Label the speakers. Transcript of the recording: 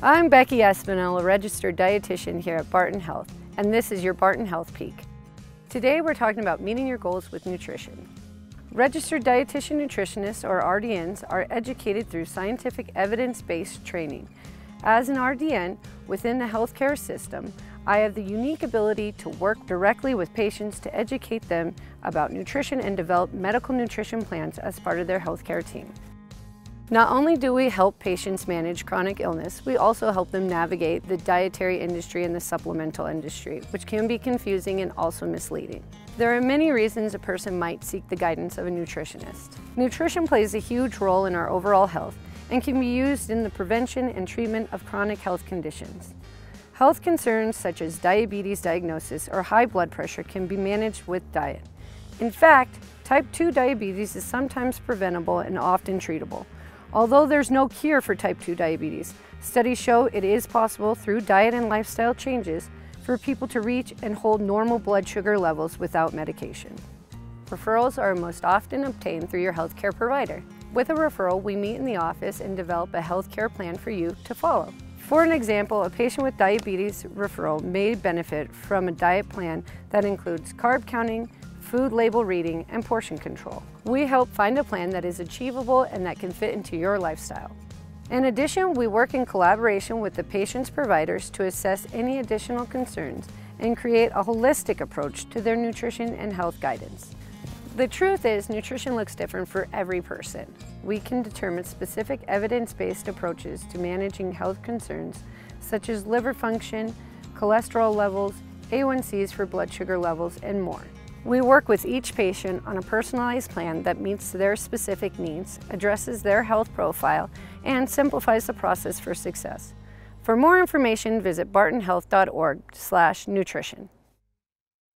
Speaker 1: I'm Becky Espinel, a registered dietitian here at Barton Health, and this is your Barton Health Peek. Today we're talking about meeting your goals with nutrition. Registered dietitian nutritionists, or RDNs, are educated through scientific evidence-based training. As an RDN within the healthcare system, I have the unique ability to work directly with patients to educate them about nutrition and develop medical nutrition plans as part of their healthcare team. Not only do we help patients manage chronic illness, we also help them navigate the dietary industry and the supplemental industry, which can be confusing and also misleading. There are many reasons a person might seek the guidance of a nutritionist. Nutrition plays a huge role in our overall health and can be used in the prevention and treatment of chronic health conditions. Health concerns such as diabetes diagnosis or high blood pressure can be managed with diet. In fact, type 2 diabetes is sometimes preventable and often treatable. Although there's no cure for type 2 diabetes, studies show it is possible through diet and lifestyle changes for people to reach and hold normal blood sugar levels without medication. Referrals are most often obtained through your healthcare provider. With a referral, we meet in the office and develop a healthcare plan for you to follow. For an example, a patient with diabetes referral may benefit from a diet plan that includes carb counting, food label reading, and portion control. We help find a plan that is achievable and that can fit into your lifestyle. In addition, we work in collaboration with the patient's providers to assess any additional concerns and create a holistic approach to their nutrition and health guidance. The truth is, nutrition looks different for every person. We can determine specific evidence-based approaches to managing health concerns such as liver function, cholesterol levels, A1Cs for blood sugar levels, and more. We work with each patient on a personalized plan that meets their specific needs, addresses their health profile, and simplifies the process for success. For more information, visit bartonhealth.org/nutrition.